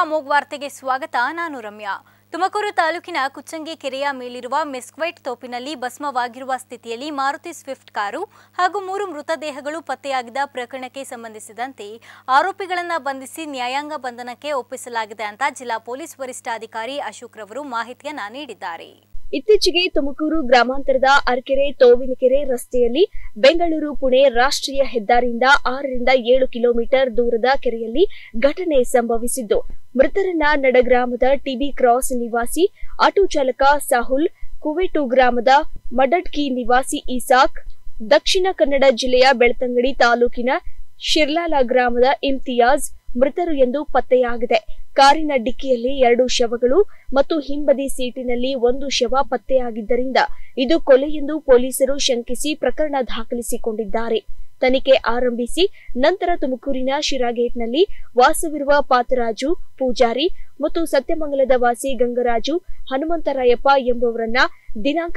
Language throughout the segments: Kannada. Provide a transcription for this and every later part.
ಅಮೋಘ ವಾರ್ತೆಗೆ ಸ್ವಾಗತ. ನಾನು ರಮ್ಯಾ. ತುಮಕೂರು ತಾಲೂಕಿನ ಕುಚ್ಚಂಗಿ ಕೆರೆಯ ಮೇಲಿರುವ ಮೆಸ್ಕ್ವೈಟ್ ತೋಪಿನಲ್ಲಿ ಭಸ್ಮವಾಗಿರುವ ಸ್ಥಿತಿಯಲ್ಲಿ ಮಾರುತಿ ಸ್ವಿಫ್ಟ್ ಕಾರು ಹಾಗೂ 3 ಮೃತದೇಹಗಳು ಪತ್ತೆಯಾಗಿದ್ದ ಪ್ರಕರಣಕ್ಕೆ ಸಂಬಂಧಿಸಿದಂತೆ ಆರೋಪಿಗಳನ್ನು ಬಂಧಿಸಿ ನ್ಯಾಯಾಂಗ ಬಂಧನಕ್ಕೆ ಒಪ್ಪಿಸಲಾಗಿದೆ ಅಂತ ಜಿಲ್ಲಾ ಪೊಲೀಸ್ ವರಿಷ್ಠಾಧಿಕಾರಿ ಅಶೋಕ್ ರವರು ಮಾಹಿತಿಯನ್ನ ನೀಡಿದ್ದಾರೆ. ಇತ್ತೀಚೆಗೆ ತುಮಕೂರು ಗ್ರಾಮಾಂತರದ ಅರಕೆರೆ ತೋವಿನಕೆರೆ ರಸ್ತೆಯಲ್ಲಿ ಬೆಂಗಳೂರು ಪುಣೆ ರಾಷ್ಟ್ರೀಯ ಹೆದ್ದಾರಿಯಿಂದ 6 ರಿಂದ 7 ಕಿಲೋಮೀಟರ್ ದೂರದ ಕೆರೆಯಲ್ಲಿ ಘಟನೆ ಸಂಭವಿಸಿದ್ದು, ಮೃತರನ್ನ ನಡಗ್ರಾಮದ ಟಿಬಿ ಕ್ರಾಸ್ ನಿವಾಸಿ ಆಟೋ ಚಾಲಕ ಸಾಹುಲ್, ಕುವೆಟು ಗ್ರಾಮದ ಮಡಡ್ಕಿ ನಿವಾಸಿ ಇಸಾಕ್, ದಕ್ಷಿಣ ಕನ್ನಡ ಜಿಲ್ಲೆಯ ಬೆಳ್ತಂಗಡಿ ತಾಲೂಕಿನ ಶಿರ್ಲಾಲ ಗ್ರಾಮದ ಇಮ್ತಿಯಾಜ್ ಮೃತರು ಎಂದು ಪತ್ತೆಯಾಗಿದೆ. ಕಾರಿನ ಡಿಕ್ಕಿಯಲ್ಲಿ 2 ಶವಗಳು ಮತ್ತು ಹಿಂಬದಿ ಸೀಟಿನಲ್ಲಿ 1 ಶವ ಪತ್ತೆಯಾಗಿದ್ದರಿಂದ ಇದು ಕೊಲೆ ಎಂದು ಪೊಲೀಸರು ಶಂಕಿಸಿ ಪ್ರಕರಣ ದಾಖಲಿಸಿಕೊಂಡಿದ್ದಾರೆ. ತನಿಖೆ ಆರಂಭಿಸಿ ನಂತರ ತುಮಕೂರಿನ ಶಿರಾಗೇಟ್ನಲ್ಲಿ ವಾಸವಿರುವ ಪಾತರಾಜು, ಪೂಜಾರಿ ಮತ್ತು ಸತ್ಯಮಂಗಲದ ವಾಸಿ ಗಂಗರಾಜು, ಹನುಮಂತರಾಯಪ್ಪ ಎಂಬುವರನ್ನ ದಿನಾಂಕ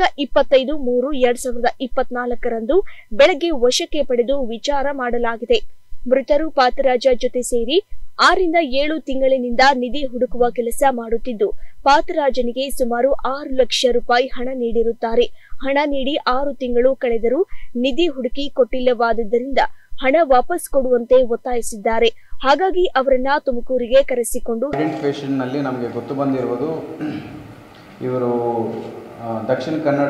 25-3-2024 ಬೆಳಗ್ಗೆ ವಶಕ್ಕೆ ಪಡೆದು ವಿಚಾರ ಮಾಡಲಾಗಿದೆ. ಮೃತರು ಪಾತರಾಜ ಜೊತೆ ಸೇರಿ 6 ರಿಂದ 7 ತಿಂಗಳಿನಿಂದ ನಿಧಿ ಹುಡುಕುವ ಕೆಲಸ ಮಾಡುತ್ತಿದ್ದು, ಪಾತರಾಜನಿಗೆ ಸುಮಾರು 6 ಲಕ್ಷ ರೂಪಾಯಿ ಹಣ ನೀಡಿರುತ್ತಾರೆ. ಹಣ ನೀಡಿ 6 ತಿಂಗಳು ಕಳೆದರೂ ನಿಧಿ ಹುಡುಕಿ ಕೊಟ್ಟಿಲ್ಲವಾದ್ದರಿಂದ ಹಣ ವಾಪಸ್ ಕೊಡುವಂತೆ ಒತ್ತಾಯಿಸಿದ್ದಾರೆ. ಹಾಗಾಗಿ ಅವರನ್ನ ತುಮಕೂರಿಗೆ ಕರೆಸಿಕೊಂಡು ಐಡೆಂಟಿಫಿಕೇಶನ್ ನಲ್ಲಿ ನಮಗೆ ಗೊತ್ತು ಬಂದಿರುವುದು, ಇವರು ದಕ್ಷಿಣ ಕನ್ನಡ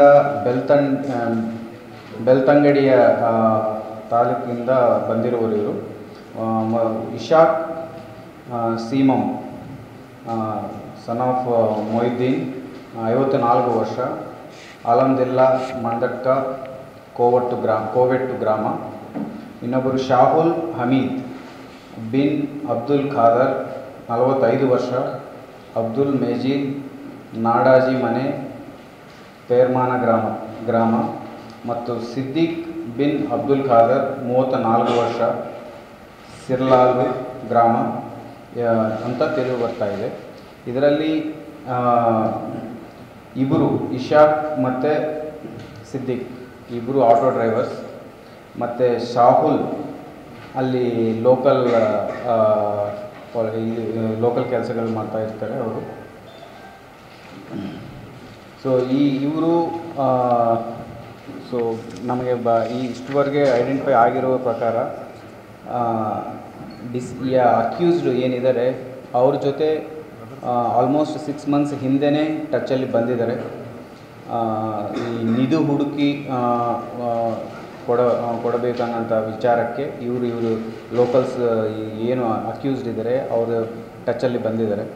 ಬೆಳ್ತಂಗಡಿಯ ತಾಲೂಕಿನಿಂದ ಬಂದಿರುವರು. ಇವರು ಇಶಾಕ್ ಸೀಮಂ ಸನ್ ಆಫ್ ಮೊಹಿದ್ದೀನ್ 54 ವರ್ಷ, ಆಲಮ್ದಿಲ್ಲಾ ಮಂದಟ್ಕ ಕೋವೆಟ್ಟು ಗ್ರಾಮ. ಇನ್ನೊಬ್ಬರು ಶಾಹುಲ್ ಹಮೀದ್ ಬಿನ್ ಅಬ್ದುಲ್ ಖಾದರ್ 45 ವರ್ಷ, ಅಬ್ದುಲ್ ಮೇಜೀದ್ ನಾಡಾಜಿ ಮನೆ ಪೇರ್ಮಾನ ಗ್ರಾಮ ಮತ್ತು ಸಿದ್ದಿಕ್ ಬಿನ್ ಅಬ್ದುಲ್ ಖಾದರ್ 34 ವರ್ಷ, ಸಿರ್ಲಾಲ್ ಗ್ರಾಮ ಅಂತ ತಿಳಿದು ಬರ್ತಾ ಇದೆ. ಇದರಲ್ಲಿ ಇಬ್ಬರು ಇಶಾಕ್ ಮತ್ತು ಸಿದ್ದಿಕ್ ಇಬ್ಬರು ಆಟೋ ಡ್ರೈವರ್ಸ್, ಮತ್ತು ಶಾಹುಲ್ ಅಲ್ಲಿ ಲೋಕಲ್ ಕೆಲಸಗಳು ಮಾಡ್ತಾ ಇರ್ತಾರೆ ಅವರು. ಸೊ ಇವರು ನಮಗೆ ಇಷ್ಟುವರೆಗೆ ಐಡೆಂಟಿಫೈ ಆಗಿರುವ ಪ್ರಕಾರ ಅಕ್ಯೂಸ್ಡ್ ಏನಿದ್ದಾರೆ ಅವ್ರ ಜೊತೆ ಆಲ್ಮೋಸ್ಟ್ 6 ಮಂತ್ಸ್ ಹಿಂದೆಯೇ ಟಚ್ಚಲ್ಲಿ ಬಂದಿದ್ದಾರೆ. ಈ ನಿಧಿ ಹುಡುಕಿ ಕೊಡಬೇಕನ್ನೋಂಥ ವಿಚಾರಕ್ಕೆ ಇವರು ಲೋಕಲ್ಸ್ ಏನು ಅಕ್ಯೂಸ್ಡ್ ಇದ್ದಾರೆ ಅವರು ಟಚ್ಚಲ್ಲಿ ಬಂದಿದ್ದಾರೆ.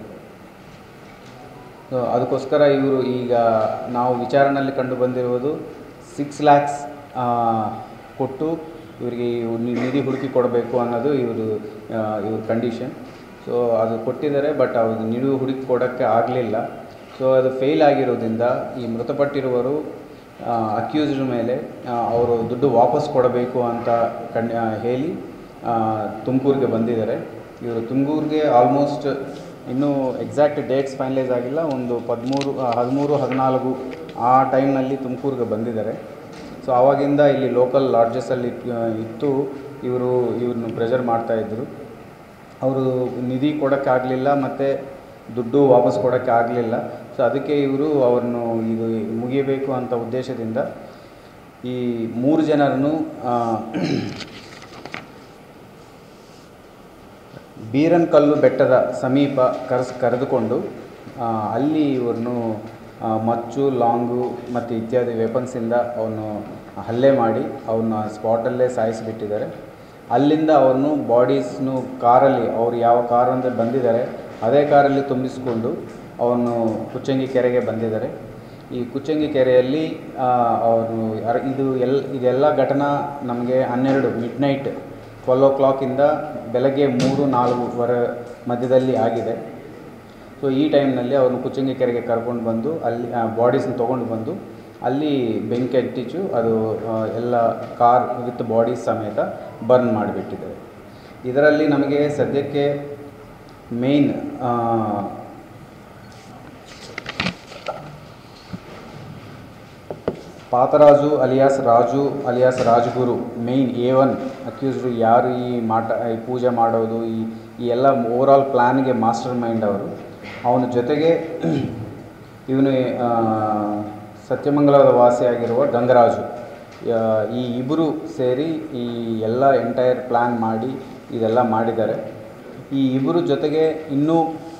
ಸೊ ಅದಕ್ಕೋಸ್ಕರ ಇವರು ಈಗ ನಾವು ವಿಚಾರಣೆಯಲ್ಲಿ ಕಂಡು ಬಂದಿರುವುದು 6 lakhs ಕೊಟ್ಟು ಇವರಿಗೆ ನಿಧಿ ಹುಡುಕಿ ಕೊಡಬೇಕು ಅನ್ನೋದು ಇವ್ರ ಕಂಡೀಷನ್. ಸೊ ಅದು ಕೊಟ್ಟಿದ್ದಾರೆ, ಬಟ್ ಅದು ನಿಧಿ ಹುಡುಕಿ ಕೊಡೋಕ್ಕೆ ಆಗಲಿಲ್ಲ. ಸೊ ಅದು ಫೇಲ್ ಆಗಿರೋದ್ರಿಂದ ಈ ಮೃತಪಟ್ಟಿರುವರು ಅಕ್ಯೂಸ್ಡ್ ಮೇಲೆ ಅವರು ದುಡ್ಡು ವಾಪಸ್ ಕೊಡಬೇಕು ಅಂತ ಹೇಳಿ ತುಮಕೂರಿಗೆ ಬಂದಿದ್ದಾರೆ. ಇವರು ತುಮಕೂರಿಗೆ ಆಲ್ಮೋಸ್ಟ್ ಇನ್ನೂ ಎಕ್ಸಾಕ್ಟ್ ಡೇಟ್ಸ್ ಫೈನಲೈಸ್ ಆಗಿಲ್ಲ, ಒಂದು 13-14 ಆ ಟೈಮ್ನಲ್ಲಿ ತುಮಕೂರಿಗೆ ಬಂದಿದ್ದಾರೆ. ಸೊ ಆವಾಗಿಂದ ಇಲ್ಲಿ ಲೋಕಲ್ ಲಾಡ್ಜಸಲ್ಲಿ ಇತ್ತು ಇವ್ರನ್ನ ಪ್ರೆಷರ್ ಮಾಡ್ತಾಯಿದ್ರು. ಅವರು ನಿಧಿ ಕೊಡೋಕ್ಕಾಗಲಿಲ್ಲ ಮತ್ತು ದುಡ್ಡು ವಾಪಸ್ ಕೊಡೋಕ್ಕೆ ಆಗಲಿಲ್ಲ. ಸೊ ಅದಕ್ಕೆ ಇವರು ಅವ್ರನ್ನು ಇದು ಮುಗಿಯಬೇಕು ಅಂತ ಉದ್ದೇಶದಿಂದ ಈ 3 ಜನರನ್ನು ಬೀರನ್ಕಲ್ಲು ಬೆಟ್ಟದ ಸಮೀಪ ಕರೆದುಕೊಂಡು ಅಲ್ಲಿ ಇವ್ರನ್ನು ಮಚ್ಚು, ಲಾಂಗು ಮತ್ತು ಇತ್ಯಾದಿ ವೆಪನ್ಸಿಂದ ಅವನು ಹಲ್ಲೆ ಮಾಡಿ ಅವನ್ನ ಸ್ಪಾಟಲ್ಲೇ ಸಾಯಿಸಿಬಿಟ್ಟಿದ್ದಾರೆ. ಅಲ್ಲಿಂದ ಅವನು ಬಾಡೀಸ್ನು ಕಾರಲ್ಲಿ ಅವ್ರು ಯಾವ ಕಾರಿಂದ ಬಂದಿದ್ದಾರೆ ಅದೇ ಕಾರಲ್ಲಿ ತುಂಬಿಸಿಕೊಂಡು ಅವನು ಕುಚ್ಚಂಗಿ ಕೆರೆಗೆ ಬಂದಿದ್ದಾರೆ. ಈ ಕುಚ್ಚಂಗಿ ಕೆರೆಯಲ್ಲಿ ಅವರು ಇದೆಲ್ಲ ಘಟನಾ ನಮಗೆ 12 ಮಿಡ್ನೈಟ್ 12 o'clock ಬೆಳಗ್ಗೆ 3-4 ಮಧ್ಯದಲ್ಲಿ ಆಗಿದೆ. ಸೊ ಈ ಟೈಮ್ನಲ್ಲಿ ಅವ್ರನ್ನ ಕುಚ್ಚಂಗಿ ಕೆರೆಗೆ ಕರ್ಕೊಂಡು ಬಂದು ಅಲ್ಲಿ ಬಾಡೀಸ್ನ ತೊಗೊಂಡು ಬಂದು ಅಲ್ಲಿ ಬೆಂಕಿ ಹಚ್ಚಿಟ್ಟು ಅದು ಎಲ್ಲ ಕಾರ್ ವಿತ್ ಬಾಡೀಸ್ ಸಮೇತ ಬರ್ನ್ ಮಾಡಿಬಿಟ್ಟಿದ್ದಾರೆ. ಇದರಲ್ಲಿ ನಮಗೆ ಸದ್ಯಕ್ಕೆ main Pataraju Raju alias Rajaguru main A1 accused ಯಾರು ಈ ಪೂಜೆ ಮಾಡೋದು ಈ ಎಲ್ಲ ಓವರಾಲ್ ಪ್ಲ್ಯಾನ್ಗೆ ಮಾಸ್ಟರ್ ಮೈಂಡ್ ಅವರು. ಅವನ ಜೊತೆಗೆ ಇವನು ಸತ್ಯಮಂಗಲದ ವಾಸಿಯಾಗಿರುವ ಗಂಗರಾಜು, ಈ ಇಬ್ಬರು ಸೇರಿ ಈ ಎಲ್ಲ ಎಂಟೈರ್ ಪ್ಲ್ಯಾನ್ ಮಾಡಿ ಇದೆಲ್ಲ ಮಾಡಿದ್ದಾರೆ. ಈ ಇಬ್ಬರು ಜೊತೆಗೆ ಇನ್ನೂ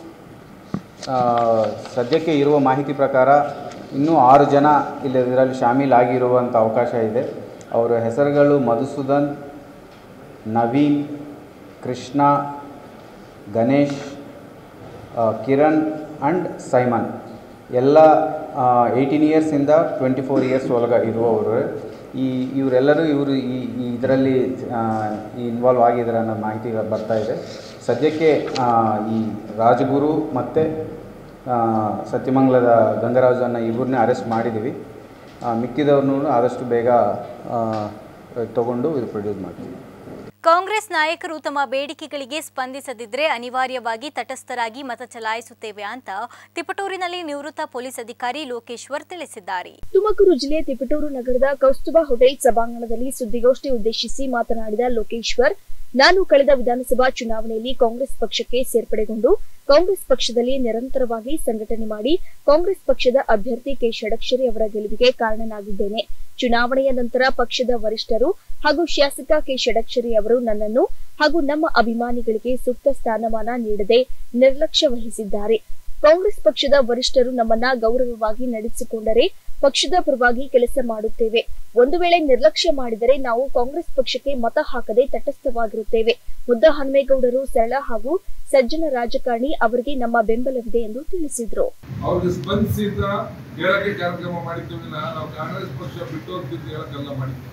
ಸದ್ಯಕ್ಕೆ ಇರುವ ಮಾಹಿತಿ ಪ್ರಕಾರ ಇನ್ನೂ 6 ಜನ ಇದರಲ್ಲಿ ಶಾಮೀಲಾಗಿರುವಂಥ ಅವಕಾಶ ಇದೆ. ಅವರ ಹೆಸರುಗಳು ಮಧುಸೂದನ್, ನವೀನ್, ಕೃಷ್ಣ, ಗಣೇಶ್, ಕಿರಣ್ ಆ್ಯಂಡ್ ಸೈಮನ್. ಎಲ್ಲ 18 ಇಯರ್ಸಿಂದ 24 ಇಯರ್ಸ್ ಒಳಗೆ ಇರುವವರು. ಇವರೆಲ್ಲರೂ ಇದರಲ್ಲಿ ಇನ್ವಾಲ್ವ್ ಆಗಿದ್ದಾರೆ ಅನ್ನೋ ಮಾಹಿತಿ ಬರ್ತಾ ಇದೆ. ಸದ್ಯಕ್ಕೆ ಈ ರಾಜಗುರು ಮತ್ತು ಸತ್ಯಮಂಗಲದ ಗಂಗರಾಜನ್ನ ಇಬ್ಬರನ್ನೇ ಅರೆಸ್ಟ್ ಮಾಡಿದ್ದೀವಿ. ಮಿಕ್ಕಿದವ್ರನ್ನೂ ಆದಷ್ಟು ಬೇಗ ತಗೊಂಡು ಇದು ಪ್ರೊಡ್ಯೂಸ್ ಮಾಡ್ತೀವಿ. ಕಾಂಗ್ರೆಸ್ ನಾಯಕರು ತಮ್ಮ ಬೇಡಿಕೆಗಳಿಗೆ ಸ್ಪಂದಿಸದಿದ್ದರೆ ಅನಿವಾರ್ಯವಾಗಿ ತಟಸ್ಥರಾಗಿ ಮತ ಚಲಾಯಿಸುತ್ತೇವೆ ಅಂತ ತಿಪಟೂರಿನಲ್ಲಿ ನಿವೃತ್ತ ಪೊಲೀಸ್ ಅಧಿಕಾರಿ ಲೋಕೇಶ್ವರ್ ತಿಳಿಸಿದ್ದಾರೆ. ತುಮಕೂರು ಜಿಲ್ಲೆ ತಿಪಟೂರು ನಗರದ ಕೌಸ್ತುಭ ಹೋಟೆಲ್ ಸಭಾಂಗಣದಲ್ಲಿ ಸುದ್ದಿಗೋಷ್ಠಿ ಉದ್ದೇಶಿಸಿ ಮಾತನಾಡಿದ ಲೋಕೇಶ್ವರ್, ನಾನು ಕಳೆದ ವಿಧಾನಸಭಾ ಚುನಾವಣೆಯಲ್ಲಿ ಕಾಂಗ್ರೆಸ್ ಪಕ್ಷಕ್ಕೆ ಸೇರ್ಪಡೆಗೊಂಡು ಕಾಂಗ್ರೆಸ್ ಪಕ್ಷದಲ್ಲಿ ನಿರಂತರವಾಗಿ ಸಂಘಟನೆ ಮಾಡಿ ಕಾಂಗ್ರೆಸ್ ಪಕ್ಷದ ಅಭ್ಯರ್ಥಿ ಕೆ ಷಡಕ್ಷರಿ ಅವರ ಗೆಲುವಿಗೆ ಕಾರಣನಾಗಿದ್ದೇನೆ. ಚುನಾವಣೆಯ ನಂತರ ಪಕ್ಷದ ವರಿಷ್ಠರು ಹಾಗೂ ಶಾಸಕ ಕೆ ಷಡಕ್ಷರಿ ಅವರು ನನ್ನನ್ನು ಹಾಗೂ ನಮ್ಮ ಅಭಿಮಾನಿಗಳಿಗೆ ಸೂಕ್ತ ಸ್ಥಾನಮಾನ ನೀಡದೆ ನಿರ್ಲಕ್ಷ್ಯ ವಹಿಸಿದ್ದಾರೆ. ಕಾಂಗ್ರೆಸ್ ಪಕ್ಷದ ವರಿಷ್ಠರು ನಮ್ಮನ್ನ ಗೌರವವಾಗಿ ನಡೆಸಿಕೊಂಡರೆ ಪಕ್ಷದ ಪರವಾಗಿ ಕೆಲಸ ಮಾಡುತ್ತೇವೆ. ಒಂದು ವೇಳೆ ನಿರ್ಲಕ್ಷ್ಯ ಮಾಡಿದರೆ ನಾವು ಕಾಂಗ್ರೆಸ್ ಪಕ್ಷಕ್ಕೆ ಮತ ಹಾಕದೆ ತಟಸ್ಥವಾಗಿರುತ್ತೇವೆ. ಮುದ್ದಹನುಮೇಗೌಡರು ಸರಳ ಹಾಗೂ ಸಜ್ಜನ ರಾಜಕಾರಣಿ, ಅವರಿಗೆ ನಮ್ಮ ಬೆಂಬಲವಿದೆ ಎಂದು ತಿಳಿಸಿದರು. ಅವ್ರಿಗೆ ಸ್ಪಂದಿಸಿದ ಹೇಳಕ್ಕೆ ಕಾರ್ಯಕ್ರಮ ಮಾಡಿದ್ದೀವಿ. ನಾವು ಕಾಂಗ್ರೆಸ್ ಪಕ್ಷ ಬಿಟ್ಟು ಹೋಗ್ತಿದ್ದು ಹೇಳಕ್ಕೆಲ್ಲ ಮಾಡಿದ್ದೀವಿ.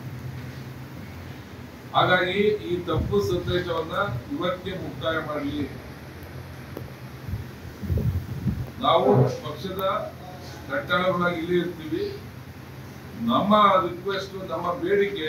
ಹಾಗಾಗಿ ಈ ತಪ್ಪು ಸಂದೇಶವನ್ನ ಇವತ್ತೇ ಮುಕ್ತಾಯ ಮಾಡಲಿ. ನಾವು ಪಕ್ಷದ ಕಟ್ಟಡಗಳಾಗಿ ಇಲ್ಲಿ ಇರ್ತೀವಿ. ನಮ್ಮ ರಿಕ್ವೆಸ್ಟ್, ನಮ್ಮ ಬೇಡಿಕೆ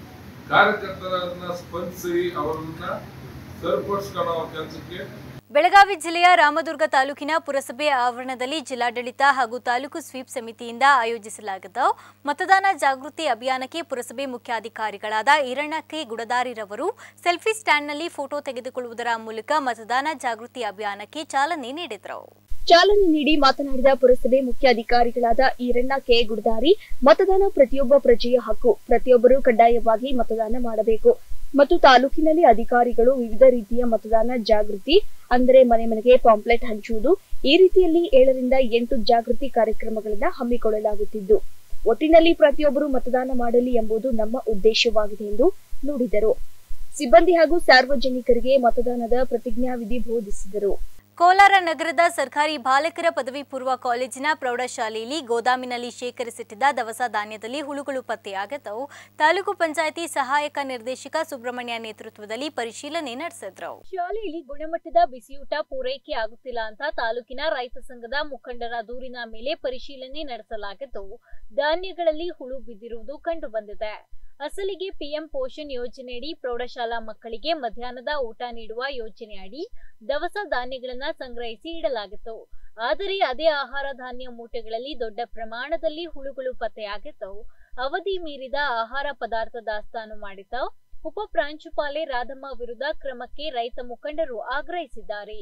ಕಾರ್ಯಕರ್ತರನ್ನ ಸ್ಪಂದಿಸಿ ಅವರನ್ನ ಸರಿಪಡಿಸ್ಕೊಳ್ಳೋ ಕೆಲಸಕ್ಕೆ. ಬೆಳಗಾವಿ ಜಿಲ್ಲೆಯ ರಾಮದುರ್ಗ ತಾಲೂಕಿನ ಪುರಸಭೆ ಆವರಣದಲ್ಲಿ ಜಿಲ್ಲಾಡಳಿತ ಹಾಗೂ ತಾಲೂಕು ಸ್ವೀಪ್ ಸಮಿತಿಯಿಂದ ಆಯೋಜಿಸಲಾಗಿದ್ದ ಮತದಾನ ಜಾಗೃತಿ ಅಭಿಯಾನಕ್ಕೆ ಪುರಸಭೆ ಮುಖ್ಯಾಧಿಕಾರಿಗಳಾದ ಈರಣ್ಣ ಕೆ ಗುಡದಾರಿರವರು ಸೆಲ್ಫಿ ಸ್ಟ್ಯಾಂಡ್ನಲ್ಲಿ ಫೋಟೋ ತೆಗೆದುಕೊಳ್ಳುವುದರ ಮೂಲಕ ಮತದಾನ ಜಾಗೃತಿ ಅಭಿಯಾನಕ್ಕೆ ಚಾಲನೆ ನೀಡಿದರು. ಚಾಲನೆ ನೀಡಿ ಮಾತನಾಡಿದ ಪುರಸಭೆ ಮುಖ್ಯಾಧಿಕಾರಿಗಳಾದ ಈರಣ್ಣ ಕೆ ಗುಡದಾರಿ, ಮತದಾನ ಪ್ರತಿಯೊಬ್ಬ ಪ್ರಜೆಯ ಹಕ್ಕು, ಪ್ರತಿಯೊಬ್ಬರು ಕಡ್ಡಾಯವಾಗಿ ಮತದಾನ ಮಾಡಬೇಕು ಮತ್ತು ತಾಲೂಕಿನಲ್ಲಿ ಅಧಿಕಾರಿಗಳು ವಿವಿಧ ರೀತಿಯ ಮತದಾನ ಜಾಗೃತಿ ಅಂದರೆ ಮನೆ ಮನೆಗೆ ಪಾಂಪ್ಲೆಟ್ ಹಂಚುವುದು, ಈ ರೀತಿಯಲ್ಲಿ 7 ರಿಂದ 8 ಜಾಗೃತಿ ಕಾರ್ಯಕ್ರಮಗಳನ್ನು ಹಮ್ಮಿಕೊಳ್ಳಲಾಗುತ್ತಿದ್ದು, ಒಟ್ಟಿನಲ್ಲಿ ಪ್ರತಿಯೊಬ್ಬರು ಮತದಾನ ಮಾಡಲಿ ಎಂಬುದು ನಮ್ಮ ಉದ್ದೇಶವಾಗಿದೆ ಎಂದು ನುಡಿದರು. ಸಿಬ್ಬಂದಿ ಹಾಗೂ ಸಾರ್ವಜನಿಕರಿಗೆ ಮತದಾನದ ಪ್ರತಿಜ್ಞಾವಿಧಿ ಬೋಧಿಸಿದರು. ಕೋಲಾರ ನಗರದ ಸರ್ಕಾರಿ ಬಾಲಕರ ಪದವಿ ಪೂರ್ವ ಕಾಲೇಜಿನ ಪ್ರೌಢಶಾಲೆಯಲ್ಲಿ ಗೋದಾಮಿನಲ್ಲಿ ಶೇಖರಿಸಿಟ್ಟಿದ್ದ ದವಸ ಧಾನ್ಯದಲ್ಲಿ ಹುಳುಗಳು ಪತ್ತೆಯಾಗಿದ್ದು, ತಾಲೂಕು ಪಂಚಾಯಿತಿ ಸಹಾಯಕ ನಿರ್ದೇಶಕ ಸುಬ್ರಹ್ಮಣ್ಯ ನೇತೃತ್ವದಲ್ಲಿ ಪರಿಶೀಲನೆ ನಡೆಸಿದ್ರು. ಶಾಲೆಯಲ್ಲಿ ಗುಣಮಟ್ಟದ ಬಿಸಿಯೂಟ ಪೂರೈಕೆ ಆಗುತ್ತಿಲ್ಲ ಅಂತ ತಾಲೂಕಿನ ರೈತ ಸಂಘದ ಮುಖಂಡರ ದೂರಿನ ಮೇಲೆ ಪರಿಶೀಲನೆ ನಡೆಸಲಾಗಿದ್ದು, ಧಾನ್ಯಗಳಲ್ಲಿ ಹುಳು ಬಿದ್ದಿರುವುದು ಕಂಡುಬಂದಿದೆ. ಅಸಲಿಗೆ ಪಿಎಂ ಪೋಷಣ್ ಯೋಜನೆಯಡಿ ಪ್ರೌಢಶಾಲಾ ಮಕ್ಕಳಿಗೆ ಮಧ್ಯಾಹ್ನದ ಊಟ ನೀಡುವ ಯೋಜನೆಯಡಿ ದವಸ ಧಾನ್ಯಗಳನ್ನು ಸಂಗ್ರಹಿಸಿ ಇಡಲಾಗಿತ್ತು. ಆದರೆ ಅದೇ ಆಹಾರ ಧಾನ್ಯ ಮೂಟೆಗಳಲ್ಲಿ ದೊಡ್ಡ ಪ್ರಮಾಣದಲ್ಲಿ ಹುಳುಗಳು ಪತ್ತೆಯಾಗಿದ್ದು, ಅವಧಿ ಮೀರಿದ ಆಹಾರ ಪದಾರ್ಥ ದಾಸ್ತಾನು ಮಾಡಿದ್ದ ಉಪ ಪ್ರಾಂಶುಪಾಲೆ ರಾಧಮ್ಮ ವಿರುದ್ಧ ಕ್ರಮಕ್ಕೆ ರೈತ ಮುಖಂಡರು ಆಗ್ರಹಿಸಿದ್ದಾರೆ.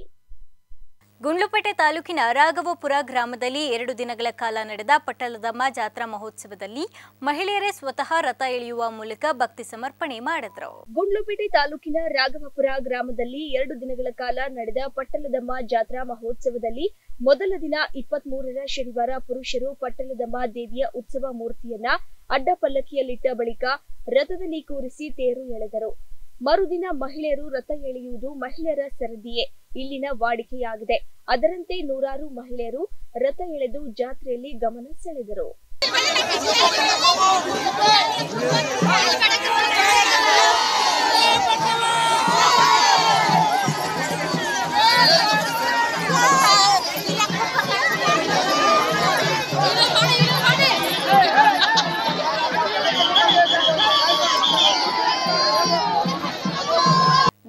ಗುಂಡ್ಲುಪೇಟೆ ತಾಲೂಕಿನ ರಾಘವಪುರ ಗ್ರಾಮದಲ್ಲಿ 2 ದಿನಗಳ ಕಾಲ ನಡೆದ ಪಟ್ಟಲದಮ್ಮ ಜಾತ್ರಾ ಮಹೋತ್ಸವದಲ್ಲಿ ಮಹಿಳೆಯರೇ ಸ್ವತಃ ರಥ ಎಳೆಯುವ ಮೂಲಕ ಭಕ್ತಿ ಸಮರ್ಪಣೆ ಮಾಡಿದ್ರು. ಗುಂಡ್ಲುಪೇಟೆ ತಾಲೂಕಿನ ರಾಘವಪುರ ಗ್ರಾಮದಲ್ಲಿ 2 ದಿನಗಳ ಕಾಲ ನಡೆದ ಪಟ್ಟಲದಮ್ಮ ಜಾತ್ರಾ ಮಹೋತ್ಸವದಲ್ಲಿ ಮೊದಲ ದಿನ 23ರ ಶನಿವಾರ ಪುರುಷರು ಪಟ್ಟಲದಮ್ಮ ದೇವಿಯ ಉತ್ಸವ ಮೂರ್ತಿಯನ್ನ ಅಡ್ಡ ಪಲ್ಲಕ್ಕಿಯಲ್ಲಿಟ್ಟ ಬಳಿಕ ರಥದಲ್ಲಿ ಕೂರಿಸಿ ತೇರು ಎಳೆದರು. ಮರುದಿನ ಮಹಿಳೆಯರು ರಥ ಎಳೆಯುವುದು ಮಹಿಳೆಯರ ಸರದಿಯೇ ಇಲ್ಲಿನ ವಾಡಿಕೆಯಾಗಿದೆ. ಅದರಂತೆ ನೂರಾರು ಮಹಿಳೆಯರು ರಥ ಎಳೆದು ಜಾತ್ರೆಯಲ್ಲಿ ಗಮನ ಸೆಳೆದರು.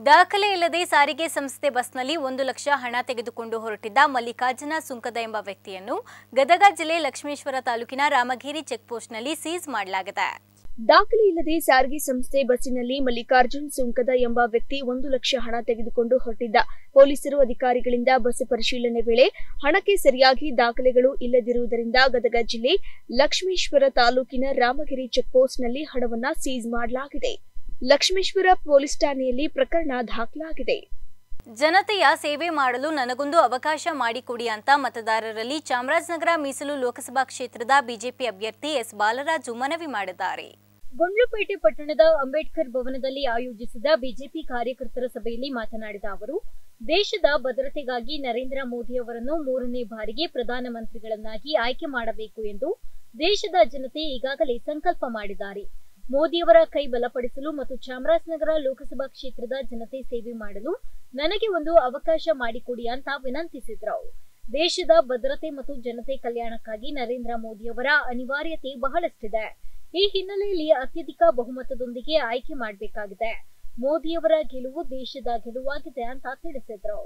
ದಾಖಲೆ ಇಲ್ಲದೆ ಸಾರಿಗೆ ಸಂಸ್ಥೆ ಬಸ್ನಲ್ಲಿ 1 ಲಕ್ಷ ಹಣ ತೆಗೆದುಕೊಂಡು ಹೊರಟಿದ್ದ ಮಲ್ಲಿಕಾರ್ಜುನ ಸುಂಕದ ಎಂಬ ವ್ಯಕ್ತಿಯನ್ನು ಗದಗ ಜಿಲ್ಲೆ ಲಕ್ಷ್ಮೇಶ್ವರ ತಾಲೂಕಿನ ರಾಮಗಿರಿ ಚೆಕ್ಪೋಸ್ಟ್ನಲ್ಲಿ ಸೀಸ್ ಮಾಡಲಾಗಿದೆ. ದಾಖಲೆ ಇಲ್ಲದೆ ಸಾರಿಗೆ ಸಂಸ್ಥೆ ಬಸ್ಸಿನಲ್ಲಿ ಮಲ್ಲಿಕಾರ್ಜುನ್ ಸುಂಕದ ಎಂಬ ವ್ಯಕ್ತಿ 1 ಲಕ್ಷ ಹಣ ತೆಗೆದುಕೊಂಡು ಹೊರಟಿದ್ದ. ಪೊಲೀಸರು ಅಧಿಕಾರಿಗಳಿಂದ ಬಸ್ ಪರಿಶೀಲನೆ ವೇಳೆ ಹಣಕ್ಕೆ ಸರಿಯಾಗಿ ದಾಖಲೆಗಳು ಇಲ್ಲದಿರುವುದರಿಂದ ಗದಗ ಜಿಲ್ಲೆ ಲಕ್ಷ್ಮೇಶ್ವರ ತಾಲೂಕಿನ ರಾಮಗಿರಿ ಚೆಕ್ಪೋಸ್ಟ್ನಲ್ಲಿ ಹಣವನ್ನು ಸೀಸ್ ಮಾಡಲಾಗಿದೆ. ಲಕ್ಷ್ಮೇಶ್ವರ ಪೊಲೀಸ್ ಠಾಣೆಯಲ್ಲಿ ಪ್ರಕರಣ ದಾಖಲಾಗಿದೆ. ಜನತೆಯ ಸೇವೆ ಮಾಡಲು ನನಗೊಂದು ಅವಕಾಶ ಮಾಡಿಕೊಡಿ ಅಂತ ಮತದಾರರಲ್ಲಿ ಚಾಮರಾಜನಗರ ಮೀಸಲು ಲೋಕಸಭಾ ಕ್ಷೇತ್ರದ ಬಿಜೆಪಿ ಅಭ್ಯರ್ಥಿ ಎಸ್ ಬಾಲರಾಜು ಮನವಿ ಮಾಡಿದ್ದಾರೆ. ಗುಂಡ್ಲುಪೇಟೆ ಪಟ್ಟಣದ ಅಂಬೇಡ್ಕರ್ ಭವನದಲ್ಲಿ ಆಯೋಜಿಸಿದ ಬಿಜೆಪಿ ಕಾರ್ಯಕರ್ತರ ಸಭೆಯಲ್ಲಿ ಮಾತನಾಡಿದ ಅವರು, ದೇಶದ ಭದ್ರತೆಗಾಗಿ ನರೇಂದ್ರ ಮೋದಿ ಅವರನ್ನು 3ನೇ ಬಾರಿಗೆ ಪ್ರಧಾನಮಂತ್ರಿಗಳನ್ನಾಗಿ ಆಯ್ಕೆ ಮಾಡಬೇಕು ಎಂದು ದೇಶದ ಜನತೆ ಈಗಾಗಲೇ ಸಂಕಲ್ಪ ಮಾಡಿದ್ದಾರೆ. ಮೋದಿಯವರ ಕೈ ಬಲಪಡಿಸಲು ಮತ್ತು ಚಾಮರಾಜನಗರ ಲೋಕಸಭಾ ಕ್ಷೇತ್ರದ ಜನತೆ ಸೇವೆ ಮಾಡಲು ನನಗೆ ಒಂದು ಅವಕಾಶ ಮಾಡಿಕೊಡಿ ಅಂತ ವಿನಂತಿಸಿದ್ರು. ದೇಶದ ಭದ್ರತೆ ಮತ್ತು ಜನತೆ ಕಲ್ಯಾಣಕ್ಕಾಗಿ ನರೇಂದ್ರ ಮೋದಿಯವರ ಅನಿವಾರ್ಯತೆ ಬಹಳಷ್ಟಿದೆ. ಈ ಹಿನ್ನೆಲೆಯಲ್ಲಿ ಅತ್ಯಧಿಕ ಬಹುಮತದೊಂದಿಗೆ ಆಯ್ಕೆ ಮಾಡಬೇಕಾಗಿದೆ. ಮೋದಿಯವರ ಗೆಲುವು ದೇಶದ ಗೆಲುವಾಗಿದೆ ಅಂತ ತಿಳಿಸಿದ್ರು.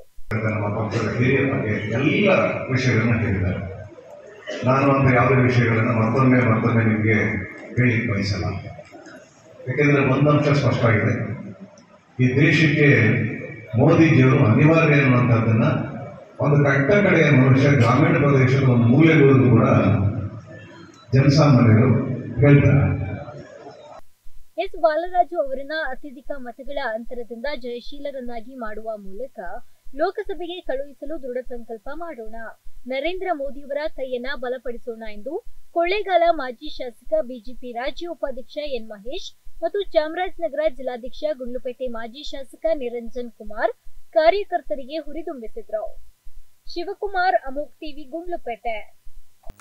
ನಾನು ಅಂತ ಯಾವುದೇ ವಿಷಯಗಳನ್ನು ಮತ್ತೊಮ್ಮೆ ನಿಮಗೆ ಹೇಳಿ ಬಯಸಲ್ಲ. ಯಾಕೆಂದರೆ ಒಂದಂಶ ಸ್ಪಷ್ಟವಾಗಿದೆ, ಈ ದೇಶಕ್ಕೆ ಮೋದಿಜಿಯವರು ಅನಿವಾರ್ಯ ಅನ್ನುವಂಥದ್ದನ್ನ ಒಂದು ಕಟ್ಟ ಕಡೆಯ ಮನುಷ್ಯ ಗ್ರಾಮೀಣ ಪ್ರದೇಶದ ಒಂದು ಮೂಲೆಗಳು ಕೂಡ ಜನಸಾಮಾನ್ಯರು ಹೇಳ್ತಾರೆ. ಎಸ್ ಬಾಲರಾಜು ಅವರನ್ನ ಅತ್ಯಧಿಕ ಮತಗಳ ಅಂತರದಿಂದ ಜಯಶೀಲರನ್ನಾಗಿ ಮಾಡುವ ಮೂಲಕ ಲೋಕಸಭೆಗೆ ಕಳುಹಿಸಲು ದೃಢ ಸಂಕಲ್ಪ ಮಾಡೋಣ. ನರೇಂದ್ರ ಮೋದಿಯವರ ಕೈಯನ್ನ ಬಲಪಡಿಸೋಣ ಎಂದು ಕೊಳ್ಳೇಗಾಲ ಮಾಜಿ ಶಾಸಕ ಬಿಜೆಪಿ ರಾಜ್ಯ ಉಪಾಧ್ಯಕ್ಷ ಎನ್ ಮಹೇಶ್ ಮತ್ತು ಚಾಮರಾಜನಗರ ಜಿಲ್ಲಾಧ್ಯಕ್ಷ ಗುಂಡ್ಲುಪೇಟೆ ಮಾಜಿ ಶಾಸಕ ನಿರಂಜನ್ ಕುಮಾರ್ ಕಾರ್ಯಕರ್ತರಿಗೆ ಹುರಿದುಂಬಿಸಿದ್ರು. ಶಿವಕುಮಾರ್, ಅಮೋಕ್ ಟಿವಿ, ಗುಂಡ್ಲುಪೇಟೆ.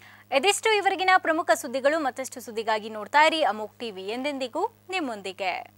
ಇದಿಷ್ಟು ಇವರೆಗಿನ ಪ್ರಮುಖ ಸುದ್ದಿಗಳು. ಮತ್ತಷ್ಟು ಸುದ್ದಿಗಾಗಿ ನೋಡ್ತಾ ಇರಿ ಅಮೋಕ್ ಟಿವಿ, ಎಂದೆಂದಿಗೂ ನಿಮ್ಮೊಂದಿಗೆ.